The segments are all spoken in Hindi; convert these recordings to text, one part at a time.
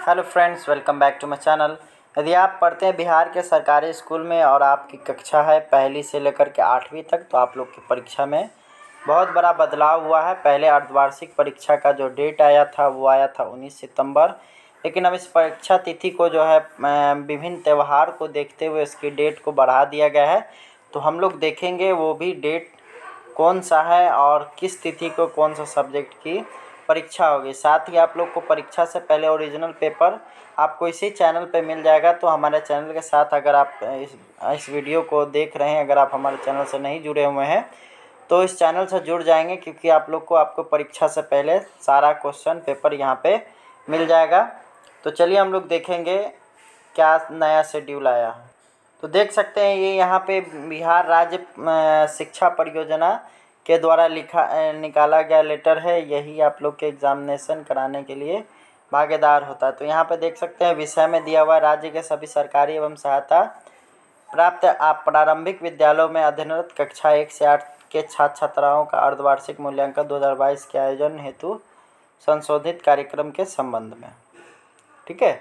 Hello friends, welcome back to my channel. यदि आप पढ़ते हैं बिहार के सरकारी स्कूल में और आपकी कक्षा है पहली से लेकर के 8वीं तक, तो आप लोग की परीक्षा में बहुत बड़ा बदलाव हुआ है। पहले अर्धवार्षिक परीक्षा का जो डेट आया था वो आया था 19 सितंबर, लेकिन अब इस परीक्षा तिथि को जो है विभिन्न त्यौहार को देखते हुए इसकी डेट को बढ़ा दिया गया है। तो हम लोग देखेंगे वो भी डेट कौन सा है और किस तिथि को कौन सा सब्जेक्ट की परीक्षा होगी। साथ ही आप लोग को परीक्षा से पहले ओरिजिनल पेपर आपको इसी चैनल पे मिल जाएगा। तो हमारे चैनल के साथ अगर आप इस वीडियो को देख रहे हैं, अगर आप हमारे चैनल से नहीं जुड़े हुए हैं तो इस चैनल से जुड़ जाएंगे, क्योंकि आप लोग को आपको परीक्षा से पहले सारा क्वेश्चन पेपर यहाँ पे मिल जाएगा। तो चलिए हम लोग देखेंगे क्या नया शेड्यूल आया है। तो देख सकते हैं ये यहाँ पे बिहार राज्य शिक्षा परियोजना के द्वारा निकाला गया लेटर है। यही आप लोग के एग्जामिनेशन कराने के लिए भागीदार होता है। तो यहाँ पे देख सकते हैं विषय में दिया हुआ राज्य के सभी सरकारी एवं सहायता प्राप्त प्रारंभिक विद्यालयों में अध्ययनरत कक्षा 1 से 8 के छात्र छात्राओं का अर्धवार्षिक मूल्यांकन 2022 के आयोजन हेतु संशोधित कार्यक्रम के संबंध में। ठीक है,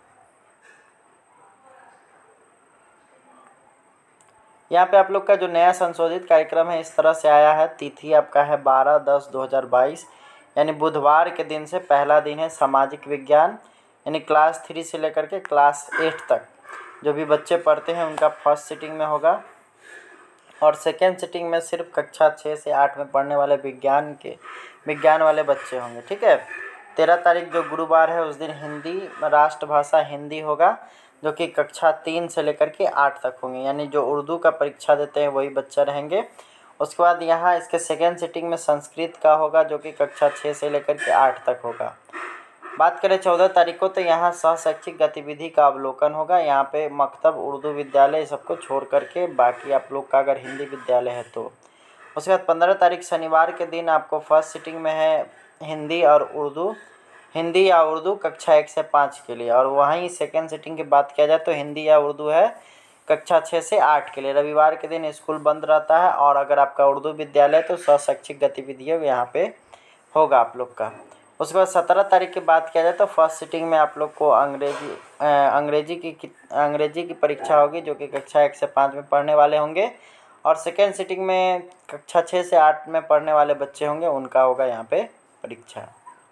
यहाँ पे आप लोग का जो नया संशोधित कार्यक्रम है इस तरह से आया है। तिथि आपका है 12/10/2022, यानी बुधवार के दिन से पहला दिन है सामाजिक विज्ञान, यानी क्लास 3 से लेकर के क्लास 8 तक जो भी बच्चे पढ़ते हैं उनका फर्स्ट सिटिंग में होगा। और सेकेंड सिटिंग में सिर्फ कक्षा 6 से 8 में पढ़ने वाले विज्ञान वाले बच्चे होंगे। ठीक है, 13 तारीख जो गुरुवार है उस दिन हिंदी राष्ट्रभाषा हिंदी होगा, जो कि कक्षा 3 से लेकर के 8 तक होंगे, यानी जो उर्दू का परीक्षा देते हैं वही बच्चे रहेंगे। उसके बाद यहाँ इसके सेकेंड सिटिंग में संस्कृत का होगा, जो कि कक्षा 6 से लेकर के 8 तक होगा। बात करें 14 तारीख को, तो यहाँ सहशैक्षिक गतिविधि का अवलोकन होगा। यहाँ पे मकतब, उर्दू विद्यालय सबको छोड़ करके बाकी आप लोग का अगर हिंदी विद्यालय है तो। उसके बाद 15 तारीख शनिवार के दिन आपको फर्स्ट सिटिंग में है हिंदी या उर्दू कक्षा 1 से 5 के लिए। और वहीं सेकेंड सिटिंग की बात किया जाए तो हिंदी या उर्दू है कक्षा 6 से 8 के लिए। रविवार के दिन स्कूल बंद रहता है, और अगर आपका उर्दू विद्यालय तो सहशैक्षिक गतिविधियाँ यहाँ पे होगा आप लोग का। उसके बाद 17 तारीख की बात किया जाए तो फर्स्ट सिटिंग में आप लोग को अंग्रेजी की परीक्षा होगी, जो कि कक्षा 1 से 5 में पढ़ने वाले होंगे। और सेकेंड सिटिंग में कक्षा 6 से 8 में पढ़ने वाले बच्चे होंगे, उनका होगा यहाँ पे परीक्षा।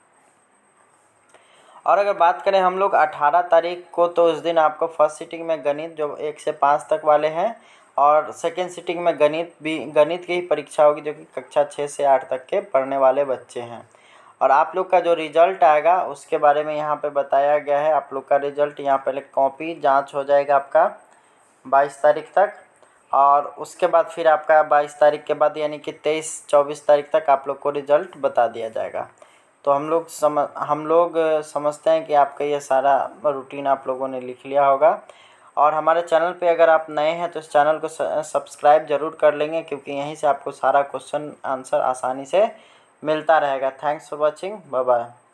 और अगर बात करें हम लोग 18 तारीख को, तो उस दिन आपको फर्स्ट सिटिंग में गणित जो 1 से 5 तक वाले हैं, और सेकेंड सिटिंग में गणित की ही परीक्षा होगी, जो कि कक्षा 6 से 8 तक के पढ़ने वाले बच्चे हैं। और आप लोग का जो रिजल्ट आएगा उसके बारे में यहाँ पे बताया गया है। आप लोग का रिजल्ट यहाँ पहले कॉपी जांच हो जाएगा आपका 22 तारीख तक, और उसके बाद फिर आपका 22 तारीख के बाद यानी कि 23-24 तारीख तक आप लोग को रिजल्ट बता दिया जाएगा। तो हम लोग समझते हैं कि आपका ये सारा रूटीन आप लोगों ने लिख लिया होगा। और हमारे चैनल पे अगर आप नए हैं तो इस चैनल को सब्सक्राइब ज़रूर कर लेंगे, क्योंकि यहीं से आपको सारा क्वेश्चन आंसर आसानी से मिलता रहेगा। Thanks for watching, bye bye.